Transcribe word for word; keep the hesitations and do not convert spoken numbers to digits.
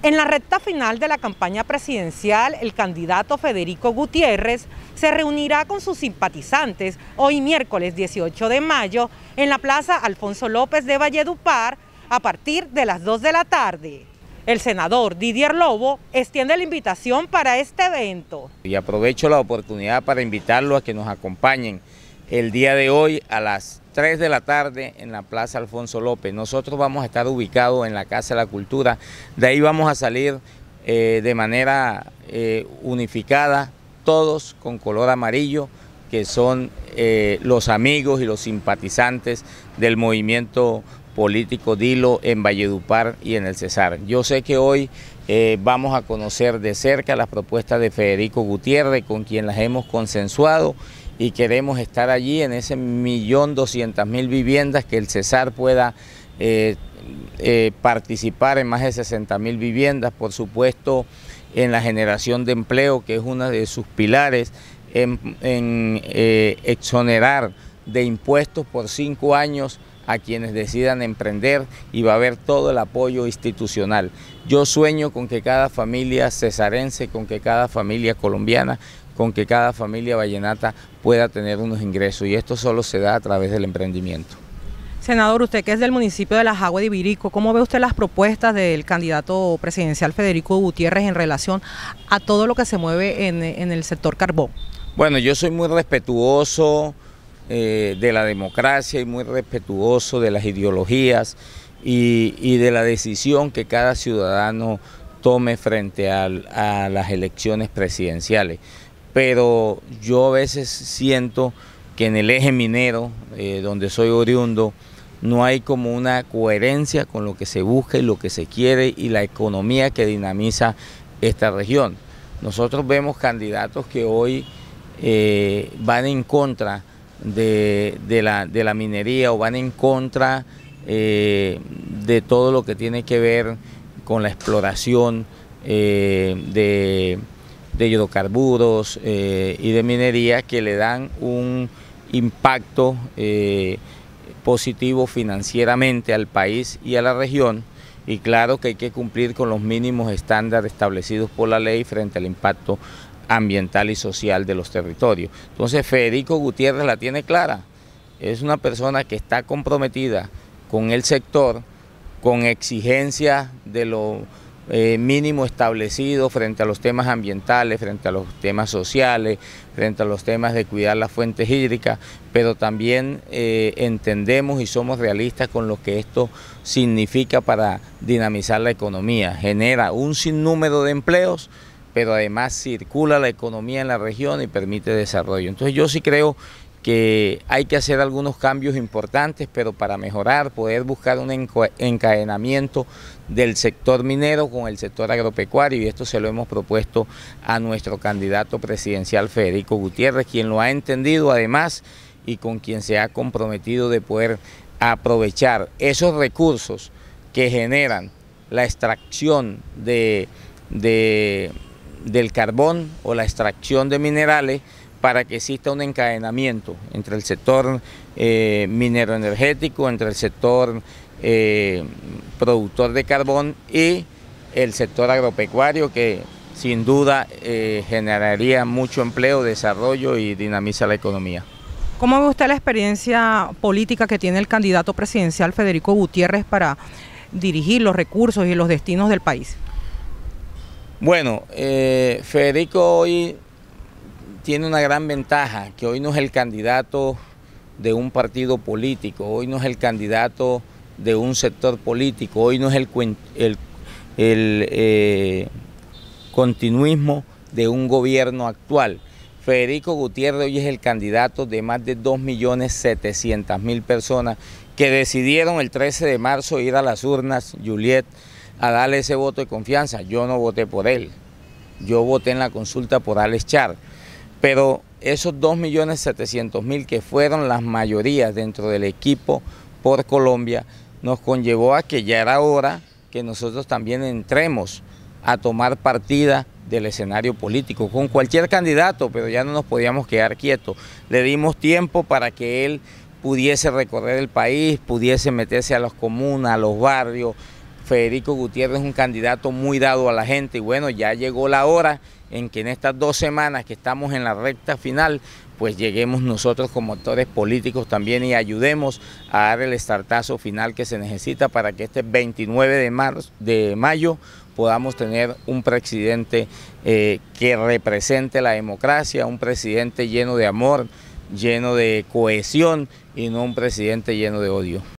En la recta final de la campaña presidencial, el candidato Federico Gutiérrez se reunirá con sus simpatizantes hoy miércoles dieciocho de mayo en la Plaza Alfonso López de Valledupar a partir de las dos de la tarde. El senador Didier Lobo extiende la invitación para este evento. Y aprovecho la oportunidad para invitarlos a que nos acompañen el día de hoy a las tres de la tarde en la Plaza Alfonso López. Nosotros vamos a estar ubicados en la Casa de la Cultura, de ahí vamos a salir eh, de manera eh, unificada, todos con color amarillo, que son eh, los amigos y los simpatizantes del movimiento político Dilo en Valledupar y en el Cesar. Yo sé que hoy eh, vamos a conocer de cerca las propuestas de Federico Gutiérrez, con quien las hemos consensuado, y queremos estar allí en ese millón doscientas mil viviendas, que el Cesar pueda eh, eh, participar en más de sesenta mil viviendas, por supuesto en la generación de empleo, que es uno de sus pilares, en, en eh, exonerar de impuestos por cinco años a quienes decidan emprender, y va a haber todo el apoyo institucional. Yo sueño con que cada familia cesarense, con que cada familia colombiana, con que cada familia vallenata pueda tener unos ingresos, y esto solo se da a través del emprendimiento. Senador, usted que es del municipio de La Jagua de Ibirico, ¿cómo ve usted las propuestas del candidato presidencial Federico Gutiérrez en relación a todo lo que se mueve en, en el sector carbón? Bueno, yo soy muy respetuoso eh, de la democracia y muy respetuoso de las ideologías y, y de la decisión que cada ciudadano tome frente a, a las elecciones presidenciales. Pero yo a veces siento que en el eje minero, eh, donde soy oriundo, no hay como una coherencia con lo que se busca y lo que se quiere y la economía que dinamiza esta región. Nosotros vemos candidatos que hoy eh, van en contra de, de, la, de la minería, o van en contra eh, de todo lo que tiene que ver con la exploración eh, de... de hidrocarburos eh, y de minería, que le dan un impacto eh, positivo financieramente al país y a la región, y claro que hay que cumplir con los mínimos estándares establecidos por la ley frente al impacto ambiental y social de los territorios. Entonces Federico Gutiérrez la tiene clara, es una persona que está comprometida con el sector, con exigencias de lo Eh, mínimo establecido frente a los temas ambientales, frente a los temas sociales, frente a los temas de cuidar las fuentes hídricas, pero también eh, entendemos y somos realistas con lo que esto significa para dinamizar la economía. Genera un sinnúmero de empleos, pero además circula la economía en la región y permite desarrollo. Entonces yo sí creo que hay que hacer algunos cambios importantes, pero para mejorar, poder buscar un encadenamiento del sector minero con el sector agropecuario, y esto se lo hemos propuesto a nuestro candidato presidencial Federico Gutiérrez, quien lo ha entendido además y con quien se ha comprometido de poder aprovechar esos recursos que generan la extracción de, de, del carbón o la extracción de minerales, para que exista un encadenamiento entre el sector eh, minero energético, entre el sector eh, productor de carbón y el sector agropecuario, que sin duda eh, generaría mucho empleo, desarrollo y dinamiza la economía. ¿Cómo ve usted la experiencia política que tiene el candidato presidencial Federico Gutiérrez para dirigir los recursos y los destinos del país? Bueno, eh, Federico hoy tiene una gran ventaja, que hoy no es el candidato de un partido político, hoy no es el candidato de un sector político, hoy no es el, el, el eh, continuismo de un gobierno actual. Federico Gutiérrez hoy es el candidato de más de dos millones setecientas mil personas que decidieron el trece de marzo ir a las urnas, Juliet, a darle ese voto de confianza. Yo no voté por él, yo voté en la consulta por Alex Char. Pero esos dos millones setecientos mil que fueron las mayorías dentro del equipo por Colombia, nos conllevó a que ya era hora que nosotros también entremos a tomar partida del escenario político, con cualquier candidato, pero ya no nos podíamos quedar quietos. Le dimos tiempo para que él pudiese recorrer el país, pudiese meterse a las comunas, a los barrios, Federico Gutiérrez es un candidato muy dado a la gente y bueno, ya llegó la hora en que en estas dos semanas que estamos en la recta final, pues lleguemos nosotros como actores políticos también y ayudemos a dar el estartazo final que se necesita para que este veintinueve de, marzo, de mayo podamos tener un presidente eh, que represente la democracia, un presidente lleno de amor, lleno de cohesión y no un presidente lleno de odio.